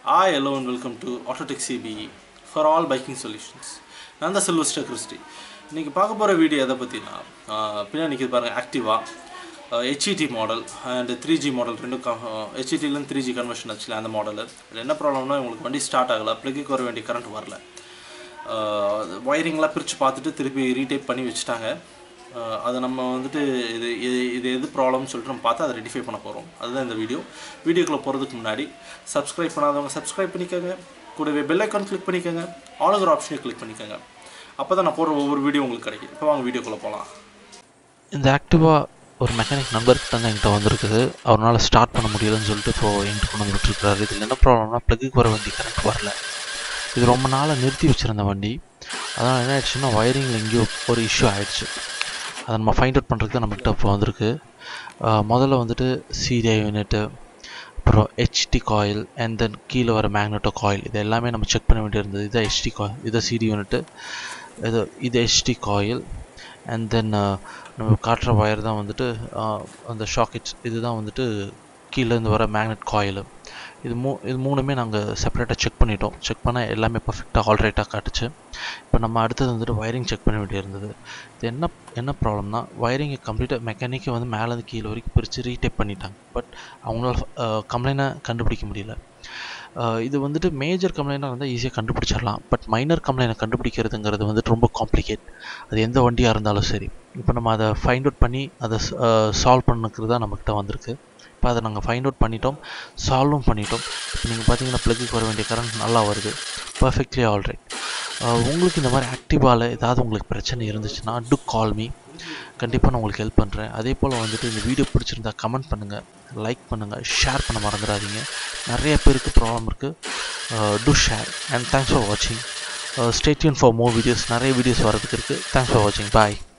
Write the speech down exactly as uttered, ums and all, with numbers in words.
Hi, hello and welcome to Autotech C B E for all biking solutions. நான் தான் Sylvester Christie. இன்னைக்கு பார்க்க போகிற வீடியோ எதை பற்றினா பின்னாடி நிற்கிது பாருங்கள் Activa H E T model and three G model ரெண்டும் H E Tலேருந்து த்ரீ ஜி கன்வர்ஷன் ஆச்சுல அந்த மாடலு. இதில் என்ன ப்ராப்ளம்னா உங்களுக்கு வண்டி ஸ்டார்ட் ஆகலை, ப்ளக்குக்கு வர வேண்டிய கரண்ட் வரல. ஒயரிங்லாம் பிரித்து பார்த்துட்டு திருப்பி ரீடைப் பண்ணி வச்சுட்டாங்க. அதை நம்ம வந்துட்டு இது இது இது எது ப்ராப்ளம்னு சொல்லிட்டு நம்ம பார்த்து அதை ரெடிஃபை பண்ண போகிறோம். அதுதான் இந்த வீடியோ. வீடியோக்குள்ளே போகிறதுக்கு முன்னாடி சப்ஸ்கிரைப் பண்ணாதவங்க சப்ஸ்கிரைப் பண்ணிக்கோங்க, கூடவே பெல் ஐக்கான் கிளிக் பண்ணிக்கோங்க, ஆளுங்கிற ஆப்ஷனையும் கிளிக் பண்ணிக்கோங்க. அப்போ தான் நான் போடுற ஒவ்வொரு வீடியோ உங்களுக்கு கிடைக்கும். இப்போ வாங்க வீடியோக்குள்ளே போகலாம். இந்த ஆக்டிவா ஒரு மெக்கானிக் நம்பருக்கு தாங்க என்கிட்ட வந்திருக்குது. அவரால் ஸ்டார்ட் பண்ண முடியலன்னு சொல்லிட்டு இப்போது என்கிட்ட கொண்டு வந்து விட்டுருக்காரு. இதில் என்ன ப்ராப்ளம்னா ப்ளக்குக்கு வர வண்டி கரண்ட் வரல. இது ரொம்ப நாளாக நிறுத்தி வச்சுருந்த வண்டி. அதனால் என்ன ஆயிடுச்சுன்னா வயரிங்கில் எங்கேயோ ஒரு இஷ்யூ ஆகிடுச்சு. அதை நம்ம ஃபைண்ட் அவுட் பண்ணுறதுக்கு தான் நம்மகிட்ட இப்போ வந்திருக்கு. முதல்ல வந்துட்டு சீரியா யூனிட்டு, அப்புறம் ஹெச்டி காயில், அண்ட் தென் கீழே வர மேக்னெட்டோ காயில், இது எல்லாமே நம்ம செக் பண்ண வேண்டியிருந்தது. இதை ஹெச்டி காயில், இதை சிடி யூனிட்டு, இது இது ஹெச்டி காயில், அண்ட் தென் நம்ம காட்டுற ஒயர் தான் வந்துட்டு அந்த ஷாக்கெட்ஸ், இதுதான் வந்துட்டு கீழேருந்து வர மேக்னெட் காயில். இது மூ இது மூணுமே நாங்கள் செப்பரேட்டாக செக் பண்ணிட்டோம். செக் பண்ணால் எல்லாமே பர்ஃபெக்டாக ஆல்ரைட்டாக காட்டுச்சு. இப்போ நம்ம அடுத்தது வந்துட்டு ஒயரிங் செக் பண்ண வேண்டியிருந்தது. இது என்ன என்ன ப்ராப்ளம்னா ஒயரிங்கை கம்ப்ளீட்டாக மெக்கானிக்கை வந்து மேலேருந்து கீழே வரைக்கும் பிரித்து ரீடைப் பண்ணிட்டாங்க. பட் அவங்களால கம்ப்ளைண்ட்டை கண்டுபிடிக்க முடியல. இது வந்துட்டு மேஜர் கம்ப்ளைண்ட்டாக இருந்தால் ஈஸியாக கண்டுபிடிச்சிடலாம். பட் மைனர் கம்ப்ளைண்ட்டை கண்டுபிடிக்கிறதுங்கிறது வந்துட்டு ரொம்ப காம்ப்ளிகேட். அது எந்த வண்டியாக இருந்தாலும் சரி. இப்போ நம்ம அதை ஃபைண்ட் அவுட் பண்ணி அதை சால்வ் பண்ணுறது தான் நம்மக்கிட்ட வந்திருக்கு. இப்போ அதை நாங்கள் ஃபைண்ட் அவுட் பண்ணிட்டோம், சால்வும் பண்ணிட்டோம். இப்போ நீங்கள் பார்த்தீங்கன்னா ப்ளக்குக்கு வர வேண்டிய கரண்ட் நல்லா வருது, பர்ஃபெக்ட்லி ஆல்ரைட். உங்களுக்கு இந்த மாதிரி ஆக்டிவாவில் ஏதாவது உங்களுக்கு பிரச்சனை இருந்துச்சுன்னா டு கால் மீ. கண்டிப்பாக நான் உங்களுக்கு ஹெல்ப் பண்ணுறேன். அதே போல் வந்துட்டு இந்த வீடியோ பிடிச்சிருந்தா கமெண்ட் பண்ணுங்கள், லைக் பண்ணுங்கள், ஷேர் பண்ண மறந்துடாதீங்க. நிறைய பேருக்கு ப்ராப்ளம் இருக்குது. To share and thanks for வாட்சிங். Stay tuned for more videos. நிறைய வீடியோஸ் வரதுக்கு இருக்குது. தேங்க்ஸ் ஃபார் வாட்சிங். பாய்.